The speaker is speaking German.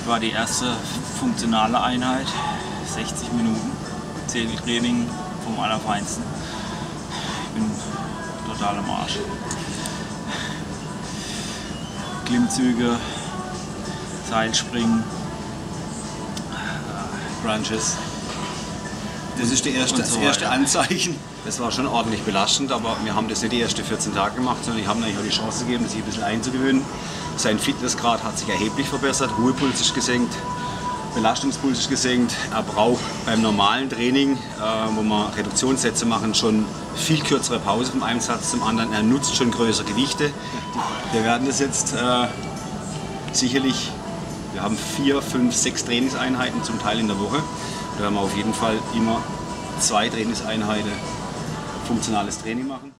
Heute war die erste funktionale Einheit, 60 Minuten Zähltraining vom Allerfeinsten. Ich bin total am Arsch. Klimmzüge, Seilspringen, Crunches. Das ist das erste Anzeichen. Das war schon ordentlich belastend, aber wir haben das nicht die ersten 14 Tage gemacht, sondern ich habe ihm eigentlich auch die Chance gegeben, sich ein bisschen einzugewöhnen. Sein Fitnessgrad hat sich erheblich verbessert, Ruhepuls ist gesenkt, Belastungspuls ist gesenkt. Er braucht beim normalen Training, wo wir Reduktionssätze machen, schon viel kürzere Pause von einem Satz zum anderen. Er nutzt schon größere Gewichte. Wir werden das jetzt sicherlich, wir haben 4, 5, 6 Trainingseinheiten zum Teil in der Woche. Da werden wir auf jeden Fall immer 2 Trainingseinheiten funktionales Training machen.